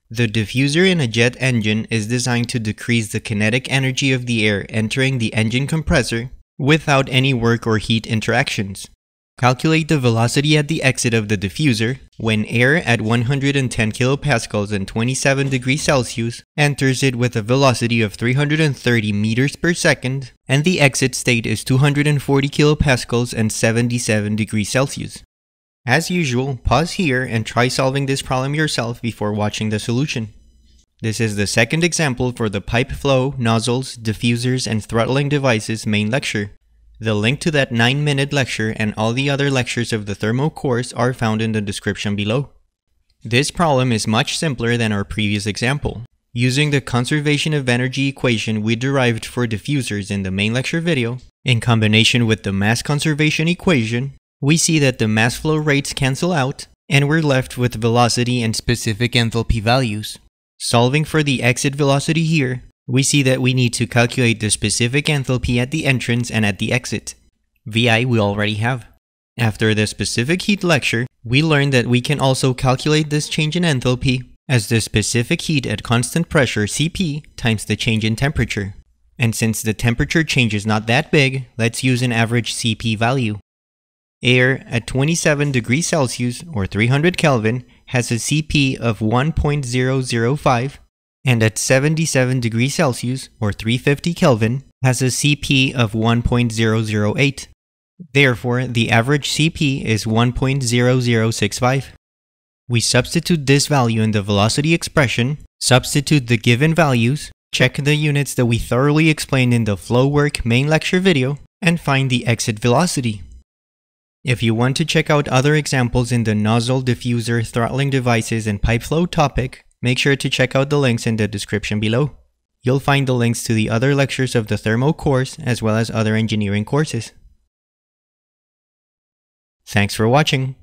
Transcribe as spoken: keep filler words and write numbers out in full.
The diffuser in a jet engine is designed to decrease the kinetic energy of the air entering the engine compressor without any work or heat interactions. Calculate the velocity at the exit of the diffuser when air at one hundred ten kilopascals and twenty-seven degrees Celsius enters it with a velocity of three hundred thirty meters per second and the exit state is two hundred forty kilopascals and seventy-seven degrees Celsius. As usual, pause here and try solving this problem yourself before watching the solution. This is the second example for the Pipe Flow, Nozzles, Diffusers, and Throttling Devices main lecture. The link to that nine minute lecture and all the other lectures of the Thermo course are found in the description below. This problem is much simpler than our previous example. Using the conservation of energy equation we derived for diffusers in the main lecture video, in combination with the mass conservation equation, we see that the mass flow rates cancel out, and we're left with velocity and specific enthalpy values. Solving for the exit velocity here, we see that we need to calculate the specific enthalpy at the entrance and at the exit. V I we already have. After the specific heat lecture, we learned that we can also calculate this change in enthalpy as the specific heat at constant pressure C P times the change in temperature. And since the temperature change is not that big, let's use an average C P value. Air at twenty-seven degrees Celsius or three hundred Kelvin has a C P of one point zero zero five, and at seventy-seven degrees Celsius or three hundred fifty Kelvin has a C P of one point zero zero eight. Therefore, the average C P is one point zero zero six five. We substitute this value in the velocity expression, substitute the given values, check the units that we thoroughly explained in the flow work main lecture video, and find the exit velocity. If you want to check out other examples in the nozzle, diffuser, throttling devices, and pipe flow topic, make sure to check out the links in the description below. You'll find the links to the other lectures of the Thermo course as well as other engineering courses. Thanks for watching.